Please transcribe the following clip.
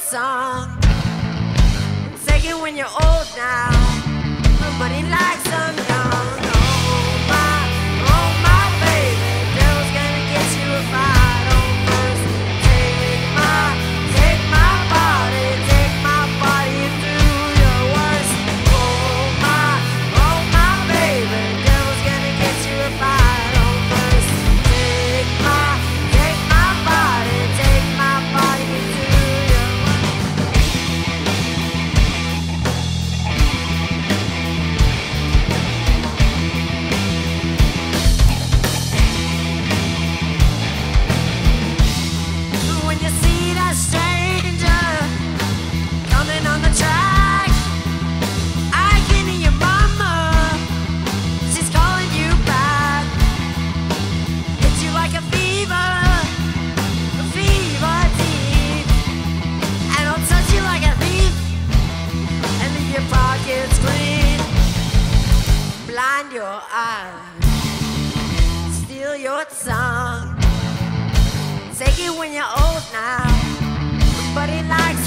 song. Take it when you're old now. Nobody likes them young. Oh my baby, devil's gonna get you if I don't first take my body through your worst. Oh my baby, devil's gonna get you if I don't first take my body through your when you see that stranger coming on the track, I can hear your mama, she's calling you back. Hits you like a fever deep, and I'll touch you like a thief, and leave your pockets clean. Blind your eyes, steal your tongue. Take it when you're old now. Nobody likes